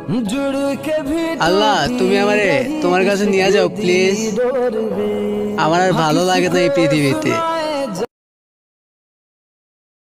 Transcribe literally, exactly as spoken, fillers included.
আল্লাহ তুমি আমারে তোমার কাছে নিয়ে যাও প্লিজ। আমার আর ভালো লাগে না এই পৃথিবীতে।